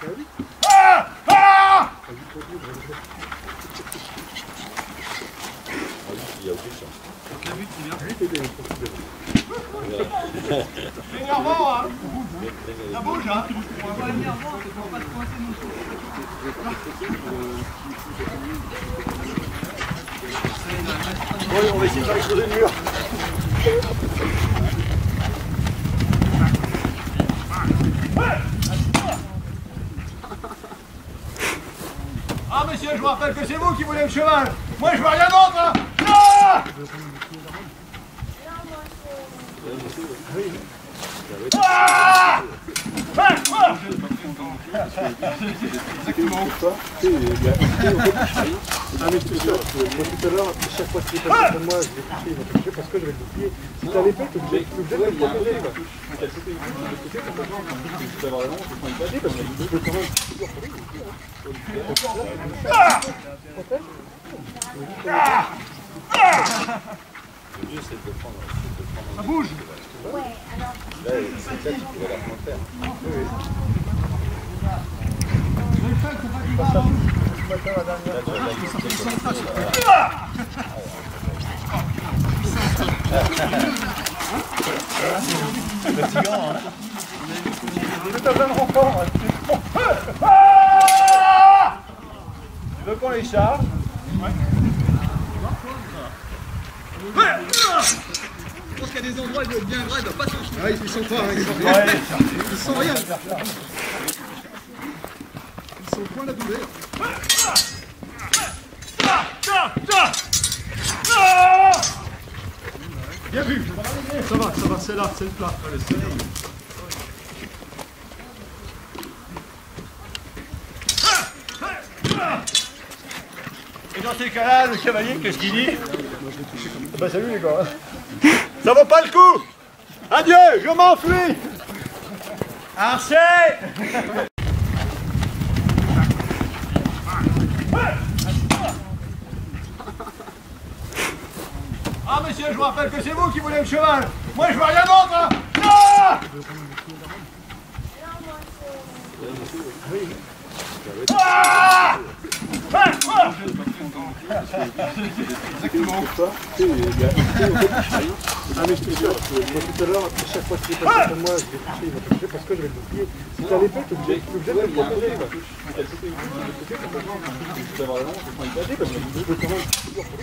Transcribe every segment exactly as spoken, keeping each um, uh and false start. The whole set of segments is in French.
Ah ah Il y a aucune chance. La butte, c'est bien. C'est énervant, hein. Ça bouge, hein. C'est pas énervant, c'est pour pas te coincer non plus. Oui, on va essayer de faire exploser le mur. Ah monsieur, je vous rappelle que c'est vous qui voulez le cheval. Moi je veux rien d'autre, hein. Ah ah ah ah Exactement. Ah mais tout ça, moi tout à l'heure, chaque fois qu'il est passé pour moi, je l'ai touché, il m'a touché parce que j'avais le bouclier. Si t'as l'épée, t'es obligé de le protéger quoi. Tu peux avoir la manche, tu prends une balle, parce que tu peux quand même toujours prendre le mieux c'est de le prendre. Ça bouge. Ouais, alors. Là, c'est ça, tu pourrais la prendre faire. C'est fatigant, hein. C'est un jeune renfort. Tu veux qu'on les charge? Ouais. Je pense qu'il y a des endroits où il doit être bien gras, il doit pas s'en jeter. Ouais, ils sont pas, ils sont Ils sont rien. Ils sont au point de la douleur. Bien vu. Ça va, ça va, c'est là, c'est le plat. Et dans ces cas-là, le chevalier, qu'est-ce qu'il dit? Bah salut les gars. Ça vaut pas le coup. Adieu, je m'enfuis. Archer. Ah monsieur, je vous rappelle que c'est vous qui voulez le cheval. Moi je veux rien d'autre, hein. Ah ah ah ah Exactement. Ah mais je te jure, moi tout à l'heure, chaque fois qu'il est passé pour moi, je l'ai touché, il m'a touché parce que j'avais le bouclier. Si t'as l'épée, t'es obligé de le protéger quoi. Tu peux avoir la manche, tu prends une balle, parce que tu peux quand même toujours prendre.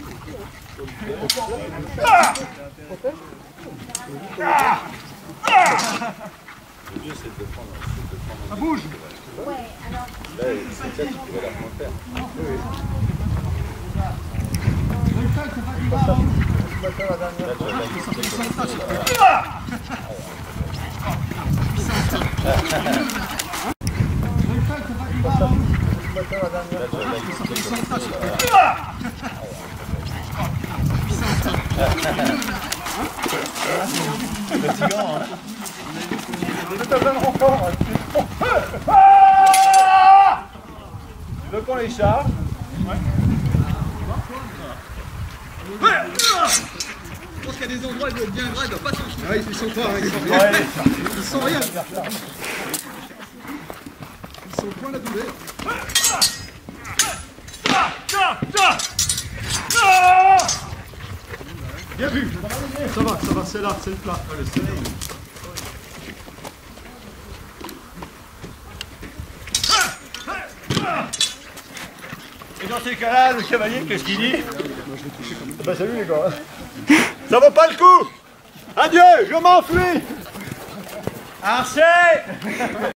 Le mieux c'est de le prendre. Ça bouge. Ouais, alors. Là, c'est ça, tu pourrais la prendre faire. C'est fatigant, hein. C'est un jeune renfort. Tu veux qu'on les charge? Ouais. Je pense qu'il y a des endroits où il doit être bien gras, il doit pas s'en jeter. Ouais, ils sont pas, ils sont rien. Ils sont rien. Ils sont au point de la douleur. Bien vu. Ça va, ça va, c'est là, c'est le plat. Et dans ces cas-là, le chevalier, qu'est-ce qu'il dit? Bah salut les gars. Ça vaut pas le coup. Adieu, je m'enfuis. Archer.